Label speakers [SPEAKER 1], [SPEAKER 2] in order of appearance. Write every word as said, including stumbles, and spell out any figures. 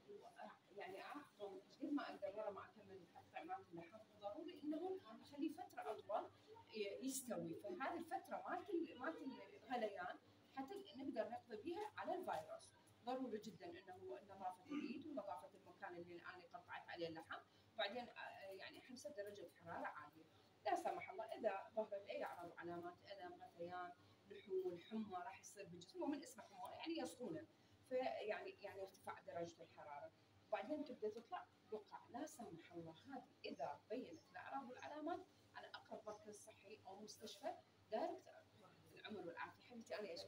[SPEAKER 1] يعني اعقم قد ما اقدر ورا ما اكمل تقطيع مالت اللحم، ضروري انه اخليه فتره اطول يستوي، فهذه الفتره مالت مالت الغليان حتى نقدر نقضي بها على الفيروس. ضروري جدا انه نظافه اليد ونظافه المكان اللي انا قطعت عليه اللحم، وبعدين يعني حمسه درجه حراره عاليه. لا سمح الله اذا ظهرت اي اعراض وعلامات الم، غثيان، نحول، حمى راح يصير بالجسم، ومن اسمه حمى يعني يسخونه، فيعني يعني ارتفاع درجه الحراره، وبعدين تبدا تطلع بقع. لا سمح الله هذه اذا بينت الاعراض والعلامات على اقرب مركز صحي او مستشفى دايركت. العمر والعافيه حبيبتي، انا